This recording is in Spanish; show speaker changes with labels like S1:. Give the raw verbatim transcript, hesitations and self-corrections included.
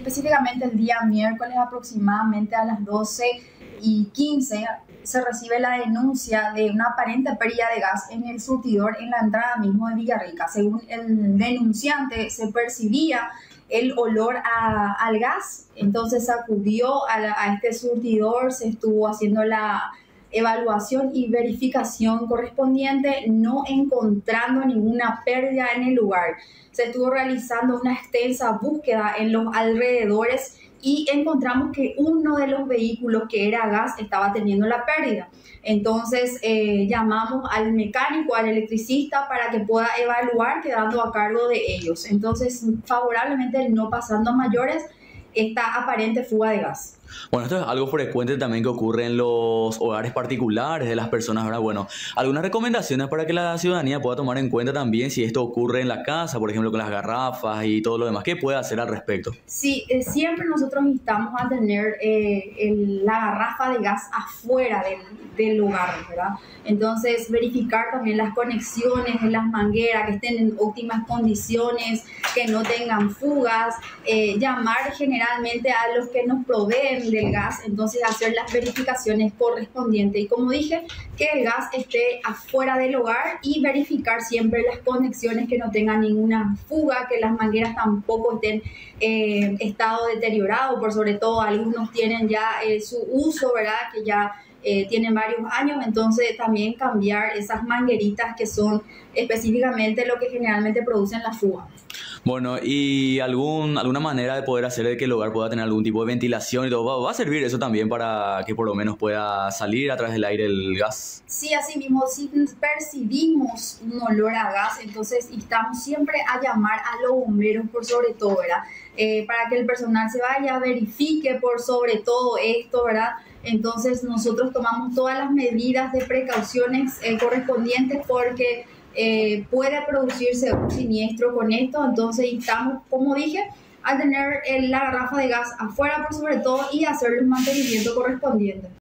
S1: Específicamente el día miércoles aproximadamente a las doce y quince se recibe la denuncia de una aparente pérdida de gas en el surtidor en la entrada mismo de Villarrica. Según el denunciante, se percibía el olor a, al gas, entonces acudió a, la, a este surtidor, se estuvo haciendo la evaluación y verificación correspondiente, no encontrando ninguna pérdida en el lugar. Se estuvo realizando una extensa búsqueda en los alrededores y encontramos que uno de los vehículos que era gas estaba teniendo la pérdida. Entonces eh, llamamos al mecánico, al electricista para que pueda evaluar, quedando a cargo de ellos. Entonces, favorablemente, no pasando a mayores esta aparente fuga de gas.
S2: Bueno, esto es algo frecuente también que ocurre en los hogares particulares de las personas, ¿verdad? Bueno, algunas recomendaciones para que la ciudadanía pueda tomar en cuenta también si esto ocurre en la casa, por ejemplo, con las garrafas y todo lo demás. ¿Qué puede hacer al respecto?
S1: Sí, eh, siempre nosotros instamos a tener eh, el, la garrafa de gas afuera del, del lugar, ¿verdad? Entonces, verificar también las conexiones de las mangueras, que estén en óptimas condiciones, que no tengan fugas, eh, llamar generalmente a los que nos proveen del gas, entonces hacer las verificaciones correspondientes y, como dije, que el gas esté afuera del hogar y verificar siempre las conexiones, que no tengan ninguna fuga, que las mangueras tampoco estén en eh, estado deteriorado, por sobre todo algunos tienen ya eh, su uso, ¿verdad? Que ya eh, tienen varios años, entonces también cambiar esas mangueritas que son específicamente lo que generalmente producen la fuga.
S2: Bueno, ¿y algún, alguna manera de poder hacer de que el hogar pueda tener algún tipo de ventilación y todo? ¿Va, va a servir eso también para que por lo menos pueda salir a través del aire el gas?
S1: Sí, así mismo, si percibimos un olor a gas, entonces instamos siempre a llamar a los bomberos por sobre todo, ¿verdad? Eh, para que el personal se vaya, verifique por sobre todo esto, ¿verdad? Entonces nosotros tomamos todas las medidas de precauciones eh, correspondientes, porque Eh, puede producirse un siniestro con esto. Entonces estamos, como dije, a tener la garrafa de gas afuera por sobre todo y hacer el mantenimiento correspondiente.